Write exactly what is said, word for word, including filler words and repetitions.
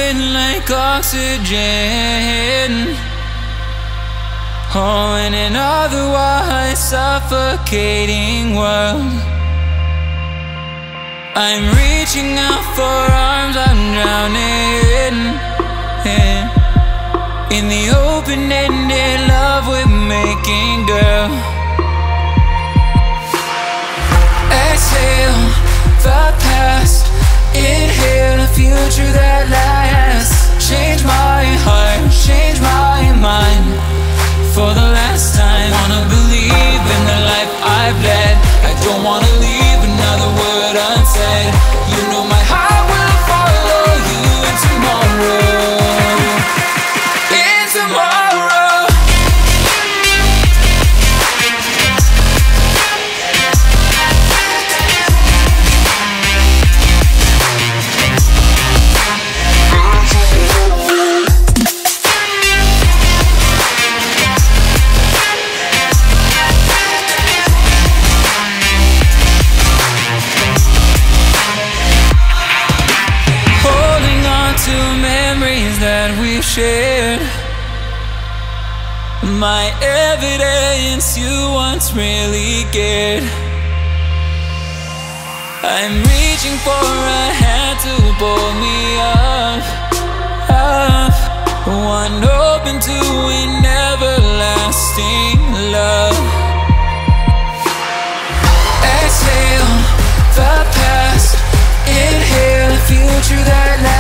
breathing like oxygen. Oh, in an otherwise suffocating world, I'm reaching out for arms, I'm drowning in, in the open-ended love we're making, girl. Exhale the past, inhale a future that lasts. Change my heart, change my mind for the last time. Wanna believe in the life I've led. I don't wanna leave another word unsaid. You know my heart will follow you in tomorrow, in tomorrow. That we've shared, my evidence you once really cared. I'm reaching for a hand to pull me up, up, one open to an everlasting love. Exhale the past, inhale a future that lasts.